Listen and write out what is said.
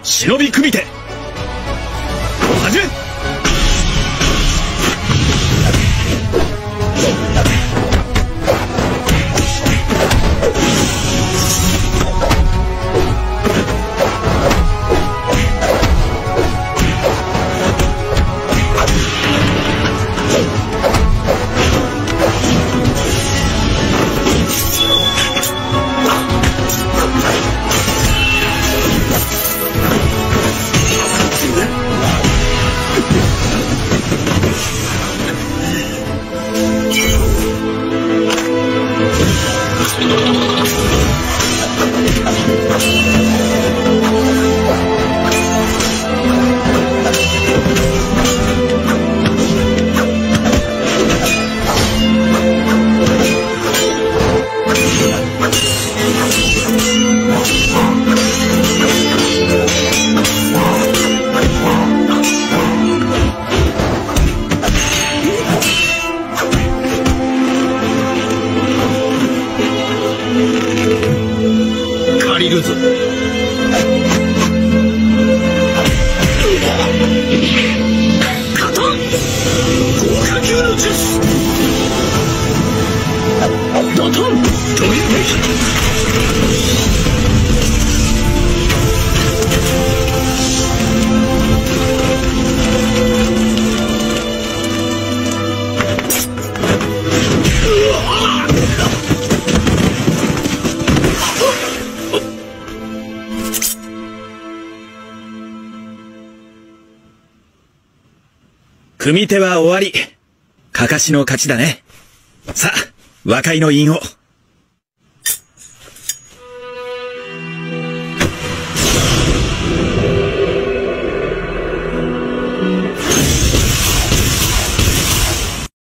忍び組手始め。借りるぞ。カタン豪華級の術ダタントリメ組手は終わり。かかしの勝ちだね。さあ、和解の印を。